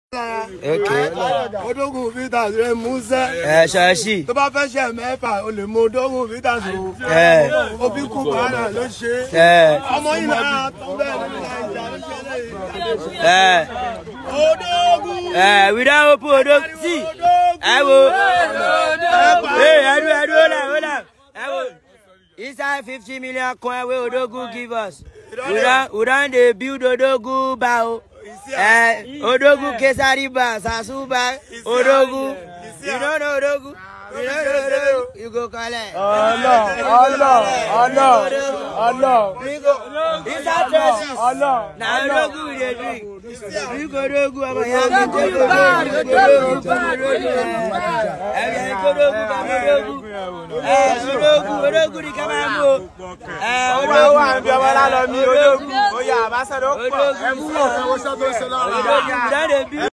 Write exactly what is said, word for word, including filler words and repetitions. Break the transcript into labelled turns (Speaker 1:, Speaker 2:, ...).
Speaker 1: Okay.
Speaker 2: Odogun Vitas rẹ Musa.
Speaker 1: Eh, Shashi.
Speaker 2: Tó bá fẹ́ ṣe mẹ́fà o lè mú Odogun Vitas o.
Speaker 1: Eh.
Speaker 2: Obi kú bàrà ló ṣe.
Speaker 1: Eh.
Speaker 2: Ọmọ yìí náà tó bẹ́ẹ̀ ní Naija ló ṣe lẹ́yìn.
Speaker 1: Eh.
Speaker 2: Odogun.
Speaker 1: Eh, we don't open Odogun. See. I will. Hey, I do, I do, hold on, hold on. I will. Inside fifty million coin we Odogun give us. We don't, we don't they build Odogun bow. Eh, Odogun Kesariba, Sasuba, Odogun. You don't know Odogun? You don't know Odogun? You go call it.
Speaker 2: Oh no, oh no, oh no, oh no.
Speaker 1: We go. Inside dresses.
Speaker 2: Oh no.
Speaker 1: Now Odogun we dey drink. We go Odogun, I'm a young
Speaker 3: Odogun you bad, Odogun bad, Odogun.
Speaker 1: Eh, Odogun, Odogun. Eh, Odogun, Odogun ni kama mo. Eh, Odogun
Speaker 2: àbí ọmọ lálọ́ mi Odogun. Ó yá, àbáṣẹ́ ló pọ̀.
Speaker 1: Odogun.
Speaker 2: Ẹ mú ọ̀fẹ́ wọ́n ṣọ́ tó ṣe lára.
Speaker 1: Odogun, we don dey build.